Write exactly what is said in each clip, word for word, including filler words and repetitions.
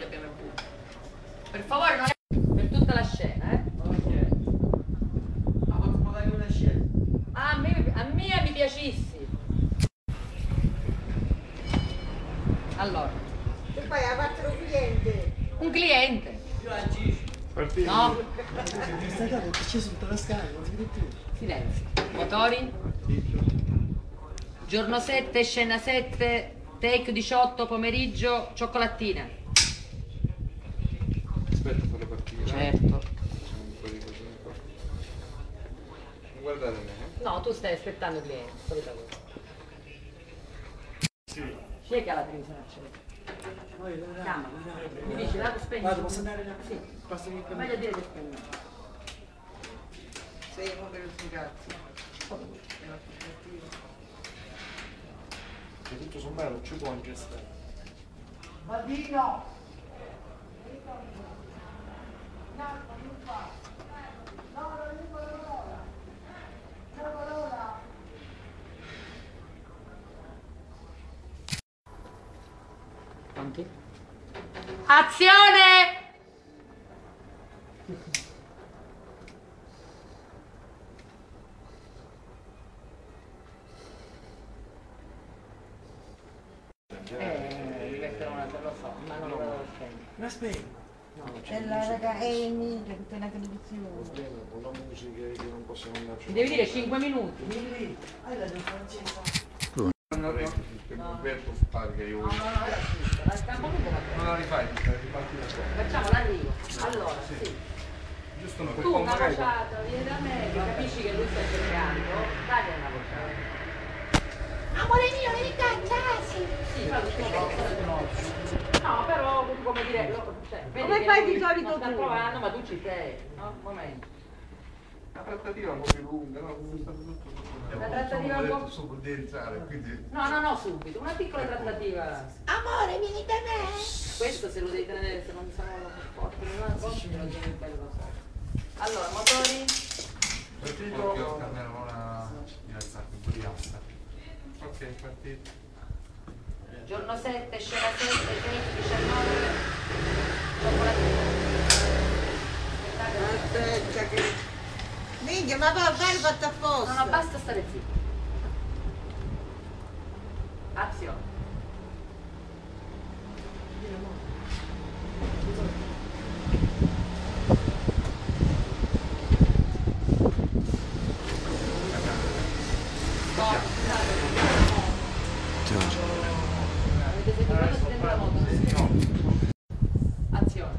abbiamo il punto. Per favore, non è per tutta la scena, eh? Ok. Ma potremmo dare una scena? Ah, a me, a me mi piacissi. Allora. E poi ha fatto un cliente. Un cliente. Io agisci. Partito. No. Questa cosa è scesa sotto la scala, non si vede più. Silenzio. Motori. Giorno sette, scena sette, take diciotto, pomeriggio, cioccolattina. Aspetta a farlo partire. Certo. Facciamo un po' di cose qua. Non guardate me, eh? No, tu stai aspettando il cliente, solita cosa. Sì. Chi è che ha la televisione accesa? Chiama, mi dici, la spegni. Vado, posso andare là? Sì. Basta che È meglio dire che spegni. Sei un per il cazzo. Che tutto sommato non ci può anche stare. Baldino! Pronti? Azione! Eh, mi metterò una, lo so, ma non lo vado a spendere. Ma aspetta. No, non c'è. E la raga, è in India, tutta la televisione. Con la musica che non possiamo andare. Mi devi dire cinque minuti. Vieni, hai la francese. Non Umberto pare che io No, no, no, era giusto. La campo lungo va bene. non la rifai, riparti da qua. Facciamo l'arrivo. Allora, sì. Giusto una Tu una vociata, vieni da me, che capisci che lui sta cercando, dagli una vociata. Amore mio, vieni qua, ciao! Sì, fa tutto poco. No, però come dire, lo- cioè, vedi Come che fai lui di solito non sta tu? provando, ma tu ci sei, no? Un momento. La trattativa è un po' più lunga, no? È stato tutto tutto. La trattativa un po'. Su di entrare, quindi. No, no, no, subito, una piccola trattativa. Amore, vieni da me! Questo se lo devi tenere, se non sono forti, non lo te lo devi bello così. Allora, motori. Partito. Io cambiamo una diversa, un po' di asta. Ok, partito. Giorno sette, scena sette, venti, diciannove, cioccolatino. Aspetta che... Minchia, ma va bene fatto apposta! No, no, basta stare zitto. Azione. No, avete sentito quando si prende la moto? Azione.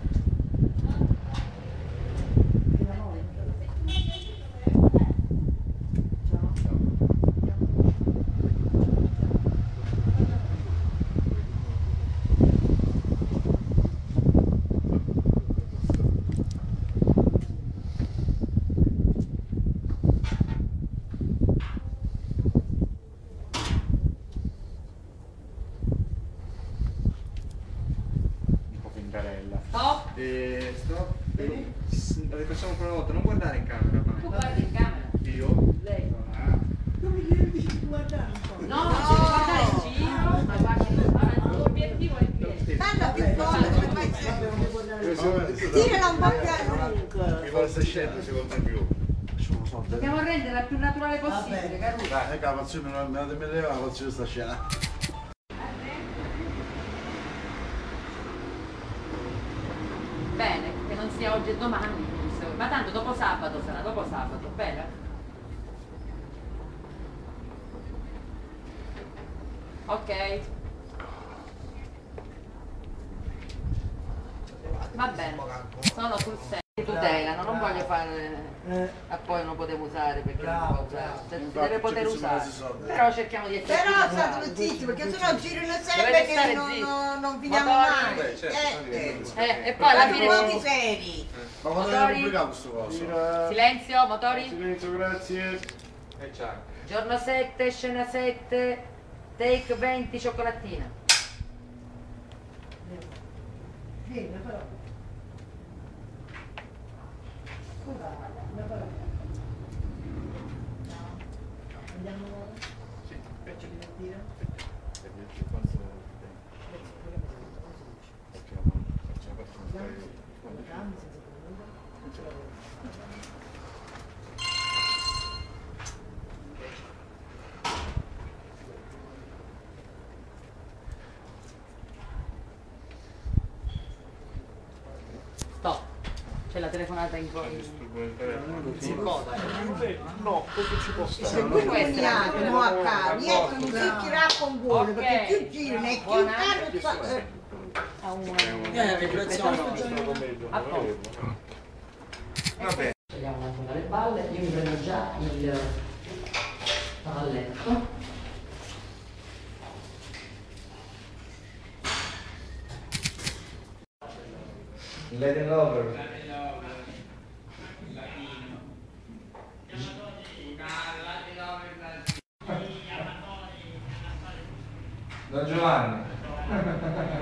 Un po' fintarella. Stop. E stop. E rifacciamo ancora una volta, non guardare in camera, Tu ma. guardi in camera. Io? Lei. Ah. Come gli dici di guardare un po'? No, non devi guardare in giro, ma guardi l'obiettivo è il cliente. Tanto più folle, come fai sempre? Tirala un po' più a lungo! Mi fa sta scena, secondo me più. Dobbiamo renderla il più naturale possibile, Caruso. Dai, ecco la passione, non me la leva la passione sta scena. Bene, che non sia oggi e domani, ma tanto dopo sabato sarà, dopo sabato, bene? Ok. Va bene, sono sul set. Tutelano, non voglio fare Eh. e poi non potevo usare perché non Bravo, può usare, bravo. cioè, si Infatti, deve poter c'è che usare, si soldi. però cerchiamo di essere Però più state naturali. zitti, perché sennò girano sempre Dovete stare che non, zitti. non, non finiamo Motori. mai! Beh, certo, Eh, eh. Eh, e poi alla Siamo pochi fine seri! Ma quando Motori. è pubblicato questo coso? silenzio, motori. Silenzio, grazie. E ciao. Giorno sette, scena sette, take venti, cioccolattina. Vieni, però. Scusa, una parola. Andiamo ora? Sì. Faccio divertire? E dieci quanto tempo? C'è la telefonata in cuore. Si può no, cosa ci può Se stare? voi comuniate, no a casa, niente, non si tirà con buone, perché più girano e più caro sta... eh, A una. Eh, vibrazione. A posto. Vabbè. Togliamo un attimo dalle balle, io mi prendo già il cavalletto. Let it over. Don Giovanni.